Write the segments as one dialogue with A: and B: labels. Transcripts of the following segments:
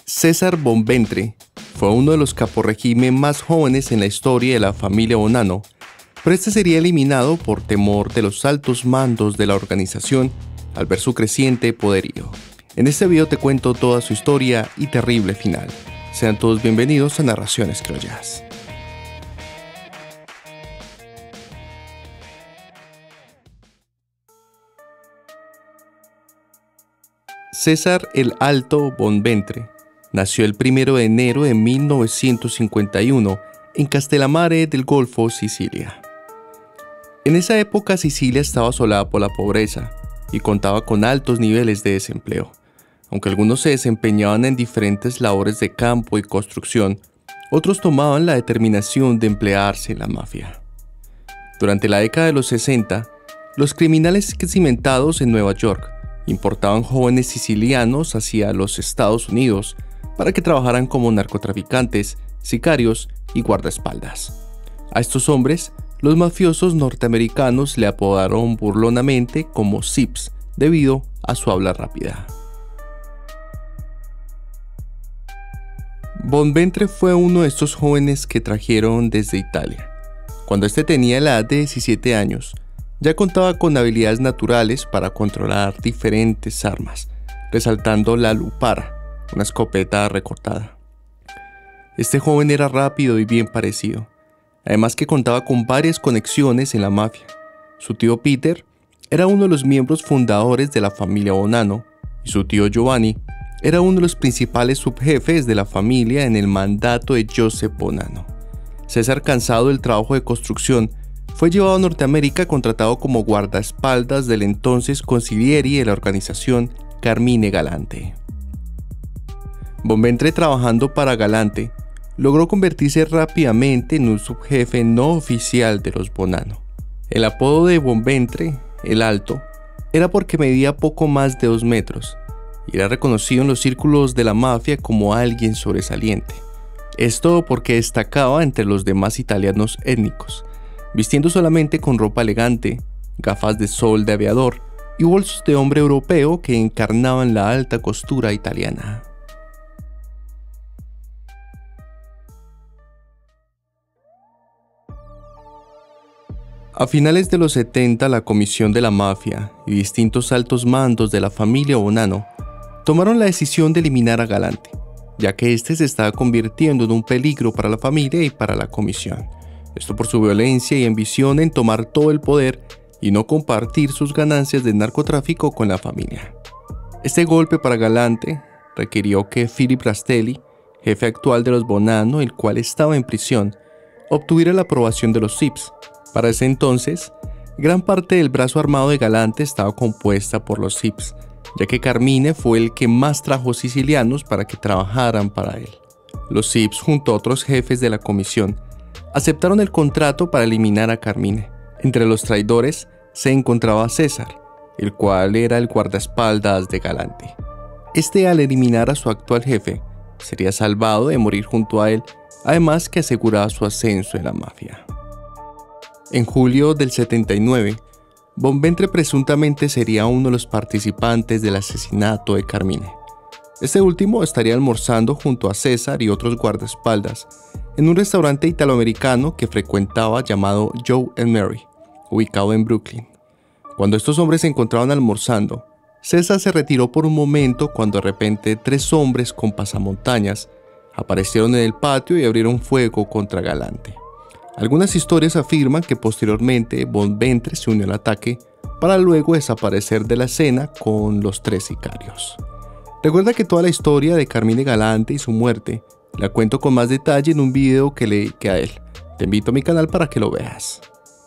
A: César Bonventre fue uno de los caporregime más jóvenes en la historia de la familia Bonanno, pero este sería eliminado por temor de los altos mandos de la organización al ver su creciente poderío. En este video te cuento toda su historia y terrible final. Sean todos bienvenidos a Narraciones Criollas. César el Alto Bonventre nació el 1 de enero de 1951 en Castellammare del Golfo, Sicilia. En esa época Sicilia estaba asolada por la pobreza y contaba con altos niveles de desempleo. Aunque algunos se desempeñaban en diferentes labores de campo y construcción, otros tomaban la determinación de emplearse en la mafia. Durante la década de los 60, los criminales cimentados en Nueva York importaban jóvenes sicilianos hacia los Estados Unidos para que trabajaran como narcotraficantes, sicarios y guardaespaldas. A estos hombres, los mafiosos norteamericanos le apodaron burlonamente como Zips debido a su habla rápida. Bonventre fue uno de estos jóvenes que trajeron desde Italia. Cuando este tenía la edad de 17 años, ya contaba con habilidades naturales para controlar diferentes armas, resaltando la lupara, una escopeta recortada. Este joven era rápido y bien parecido, además que contaba con varias conexiones en la mafia. Su tío Peter era uno de los miembros fundadores de la familia Bonanno y su tío Giovanni era uno de los principales subjefes de la familia en el mandato de Joseph Bonanno. César, cansado del trabajo de construcción, fue llevado a Norteamérica contratado como guardaespaldas del entonces consigliere de la organización Carmine Galante. Bonventre, trabajando para Galante, logró convertirse rápidamente en un subjefe no oficial de los Bonanno. El apodo de Bonventre, el Alto, era porque medía poco más de 2 metros y era reconocido en los círculos de la mafia como alguien sobresaliente. Esto porque destacaba entre los demás italianos étnicos, vistiendo solamente con ropa elegante, gafas de sol de aviador y bolsos de hombre europeo que encarnaban la alta costura italiana. A finales de los 70, la Comisión de la Mafia y distintos altos mandos de la familia Bonanno tomaron la decisión de eliminar a Galante, ya que este se estaba convirtiendo en un peligro para la familia y para la comisión. Esto por su violencia y ambición en tomar todo el poder y no compartir sus ganancias del narcotráfico con la familia. Este golpe para Galante requirió que Philip Rastelli, jefe actual de los Bonanno, el cual estaba en prisión, obtuviera la aprobación de los Zips. Para ese entonces, gran parte del brazo armado de Galante estaba compuesta por los Zips, ya que Carmine fue el que más trajo sicilianos para que trabajaran para él. Los Zips, junto a otros jefes de la comisión, aceptaron el contrato para eliminar a Carmine. Entre los traidores se encontraba César, el cual era el guardaespaldas de Galante. Este, al eliminar a su actual jefe, sería salvado de morir junto a él, además que aseguraba su ascenso en la mafia. En julio del 79, Bonventre presuntamente sería uno de los participantes del asesinato de Carmine. Este último estaría almorzando junto a César y otros guardaespaldas en un restaurante italoamericano que frecuentaba llamado Joe and Mary, ubicado en Brooklyn. Cuando estos hombres se encontraban almorzando, César se retiró por un momento cuando de repente 3 hombres con pasamontañas aparecieron en el patio y abrieron fuego contra Galante. Algunas historias afirman que posteriormente Bonventre se unió al ataque para luego desaparecer de la escena con los 3 sicarios. Recuerda que toda la historia de Carmine Galante y su muerte la cuento con más detalle en un video que le dediqué a él. Te invito a mi canal para que lo veas.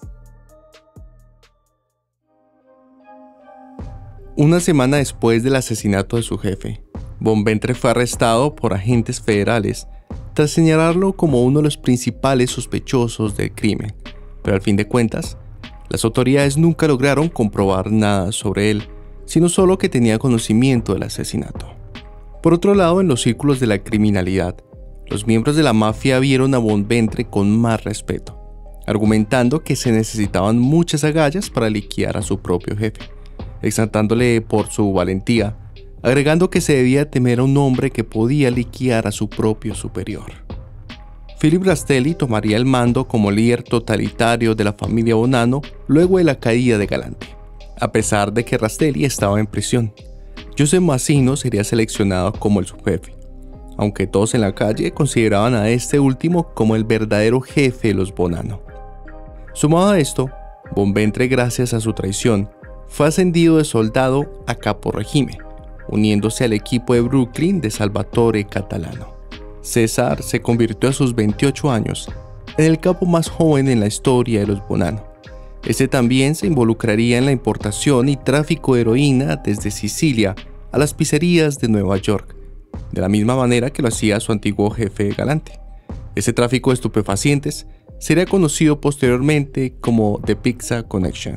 A: Una semana después del asesinato de su jefe, Bonventre fue arrestado por agentes federales tras señalarlo como uno de los principales sospechosos del crimen, pero al fin de cuentas, las autoridades nunca lograron comprobar nada sobre él, sino solo que tenía conocimiento del asesinato. Por otro lado, en los círculos de la criminalidad, los miembros de la mafia vieron a Bonventre con más respeto, argumentando que se necesitaban muchas agallas para liquidar a su propio jefe, exaltándole por su valentía, agregando que se debía temer a un hombre que podía liquidar a su propio superior. Philip Rastelli tomaría el mando como líder totalitario de la familia Bonanno luego de la caída de Galante. A pesar de que Rastelli estaba en prisión, Joseph Mazzino sería seleccionado como el subjefe, aunque todos en la calle consideraban a este último como el verdadero jefe de los Bonanno. Sumado a esto, Bonventre, gracias a su traición, fue ascendido de soldado a caporegime, uniéndose al equipo de Brooklyn de Salvatore Catalano. César se convirtió a sus 28 años en el capo más joven en la historia de los Bonanno. Este también se involucraría en la importación y tráfico de heroína desde Sicilia a las pizzerías de Nueva York, de la misma manera que lo hacía su antiguo jefe Galante. Ese tráfico de estupefacientes sería conocido posteriormente como The Pizza Connection.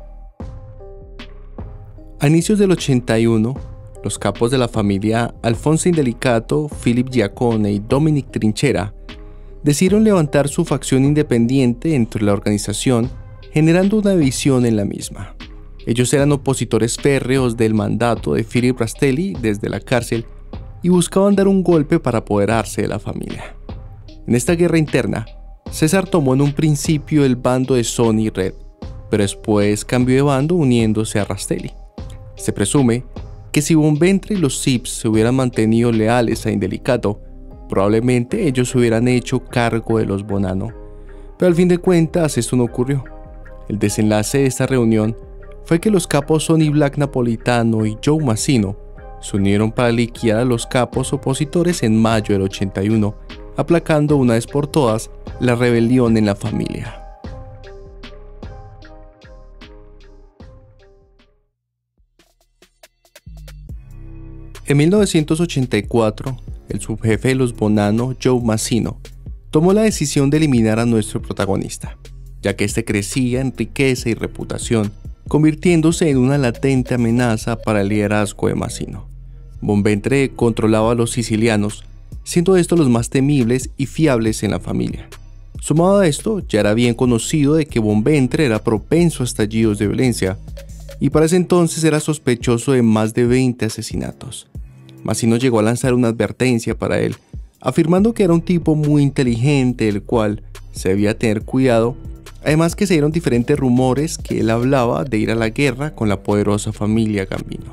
A: A inicios del 81, los capos de la familia Alfonso Indelicato, Philip Giacone y Dominic Trinchera decidieron levantar su facción independiente dentro de la organización, generando una división en la misma. Ellos eran opositores férreos del mandato de Philip Rastelli desde la cárcel y buscaban dar un golpe para apoderarse de la familia. En esta guerra interna, César tomó en un principio el bando de Sonny Red, pero después cambió de bando uniéndose a Rastelli. Se presume que si Bonventre y los Zips se hubieran mantenido leales a Indelicato, probablemente ellos se hubieran hecho cargo de los Bonanno, pero al fin de cuentas esto no ocurrió. El desenlace de esta reunión fue que los capos Sonny Black Napolitano y Joe Mazzino se unieron para liquidar a los capos opositores en mayo del 81, aplacando una vez por todas la rebelión en la familia. En 1984, el subjefe de los Bonanno, Joe Mazzino, tomó la decisión de eliminar a nuestro protagonista, ya que este crecía en riqueza y reputación, convirtiéndose en una latente amenaza para el liderazgo de Mazzino. Bonventre controlaba a los sicilianos, siendo estos los más temibles y fiables en la familia. Sumado a esto, ya era bien conocido de que Bonventre era propenso a estallidos de violencia, y para ese entonces era sospechoso de más de 20 asesinatos. Mazzino llegó a lanzar una advertencia para él, afirmando que era un tipo muy inteligente del cual se debía tener cuidado, además que se dieron diferentes rumores que él hablaba de ir a la guerra con la poderosa familia Gambino.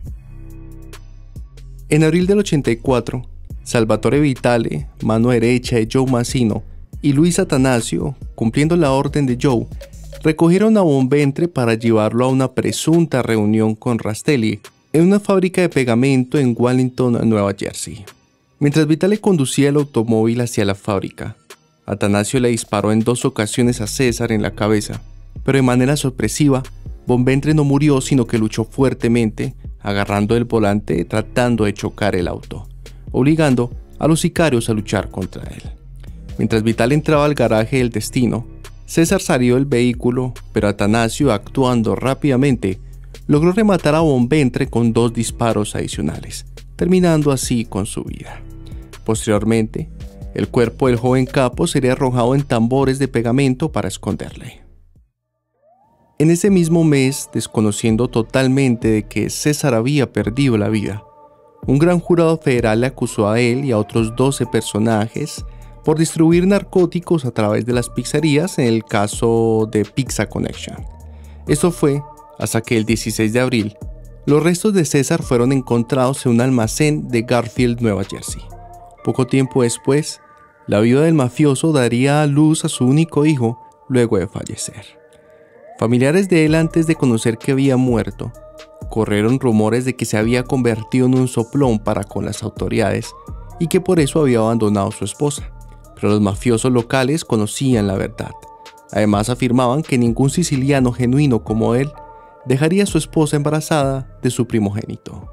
A: En abril del 84, Salvatore Vitale, mano derecha de Joe Mazzino, y Luis Atanasio, cumpliendo la orden de Joe, recogieron a Bonventre para llevarlo a una presunta reunión con Rastelli en una fábrica de pegamento en Wallington, Nueva Jersey. Mientras Vitale conducía el automóvil hacia la fábrica, Atanasio le disparó en 2 ocasiones a César en la cabeza, pero de manera sorpresiva, Bonventre no murió, sino que luchó fuertemente, agarrando el volante tratando de chocar el auto, obligando a los sicarios a luchar contra él. Mientras Vitale entraba al garaje del destino, César salió del vehículo, pero Atanasio, actuando rápidamente, logró rematar a Bonventre con 2 disparos adicionales, terminando así con su vida. Posteriormente, el cuerpo del joven capo sería arrojado en tambores de pegamento para esconderle. En ese mismo mes, desconociendo totalmente de que César había perdido la vida, un gran jurado federal le acusó a él y a otros 12 personajes por distribuir narcóticos a través de las pizzerías en el caso de Pizza Connection. Esto fue hasta que el 16 de abril, los restos de César fueron encontrados en un almacén de Garfield, Nueva Jersey. Poco tiempo después, la viuda del mafioso daría a luz a su único hijo luego de fallecer. Familiares de él, antes de conocer que había muerto, corrieron rumores de que se había convertido en un soplón para con las autoridades y que por eso había abandonado a su esposa. Pero los mafiosos locales conocían la verdad. Además afirmaban que ningún siciliano genuino como él dejaría a su esposa embarazada de su primogénito.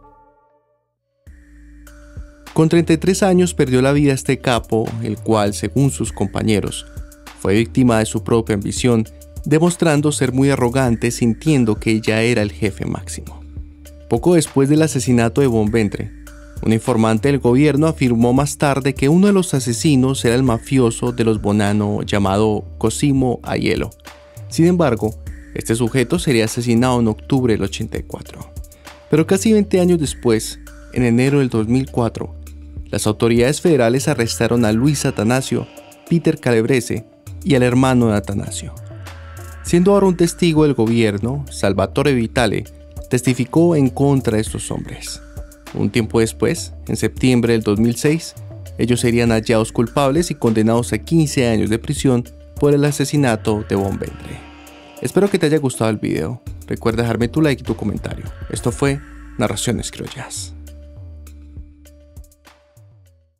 A: Con 33 años perdió la vida este capo, el cual, según sus compañeros, fue víctima de su propia ambición, demostrando ser muy arrogante, sintiendo que ya era el jefe máximo. Poco después del asesinato de Bonventre, un informante del gobierno afirmó más tarde que uno de los asesinos era el mafioso de los Bonanno llamado Cosimo Aiello. Sin embargo, este sujeto sería asesinado en octubre del 84. Pero casi 20 años después, en enero del 2004, las autoridades federales arrestaron a Luis Atanasio, Peter Calabrese y al hermano de Atanasio. Siendo ahora un testigo del gobierno, Salvatore Vitale testificó en contra de estos hombres. Un tiempo después, en septiembre del 2006, ellos serían hallados culpables y condenados a 15 años de prisión por el asesinato de Von Vendre. Espero que te haya gustado el video. Recuerda dejarme tu like y tu comentario. Esto fue Narraciones Criollas.